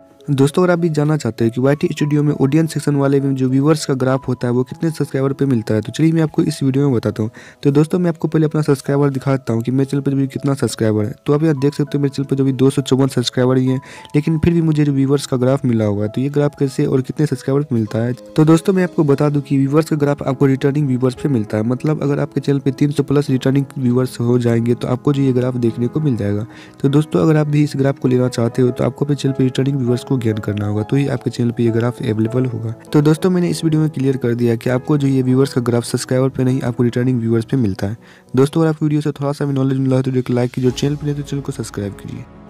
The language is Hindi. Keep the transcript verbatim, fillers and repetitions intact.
दोस्तों अगर आप भी जानना चाहते हैं कि वाई टी स्टूडियो में ऑडियंस सेक्शन वाले में जो व्यूवर्स का ग्राफ होता है वो कितने सब्सक्राइबर पे मिलता है, तो चलिए मैं आपको इस वीडियो में बताता हूँ। तो दोस्तों मैं आपको पहले अपना सब्सक्राइबर दिखाता हूँ कि मेरे चैनल पर भी कितना सब्सक्राइबर है। तो आप यहाँ देख सकते हो मेरे चैनल पर जो भी दो सौ चौवन सब्सक्राइबर ही हैं, लेकिन फिर भी मुझे जो व्यूवर्स का ग्राफ मिला हुआ है। तो ये ग्राफ कैसे और कितने सब्सक्राइबर पर मिलता है, तो दोस्तों मैं आपको बता दूँ कि व्यूवर्स का ग्राफ आपको रिटर्निंग व्यूवर्स पे मिलता है। मतलब अगर आपके चैनल पर तीन सौ प्लस रिटर्निंग व्यूवर्स हो जाएंगे तो आपको जो ये ग्राफ देखने को मिल जाएगा। तो दोस्तों अगर आप भी इस ग्राफ को लेना चाहते हो तो आपको अपने चैनल पर रिटर्निंग व्यूवर्स को गेन करना होगा, तो ही आपके चैनल पे ये ग्राफ अवेलेबल होगा। तो दोस्तों मैंने इस वीडियो में क्लियर कर दिया कि आपको जो ये व्यूवर्स का ग्राफ सब्सक्राइबर पे नहीं, आपको रिटर्निंग व्यूवर्स पे मिलता है। दोस्तों अगर आपको वीडियो से थोड़ा सा भी नॉलेज मिला हो तो एक लाइक कीजिए, चैनल पे नहीं तो चैनल को सब्सक्राइब कीजिए।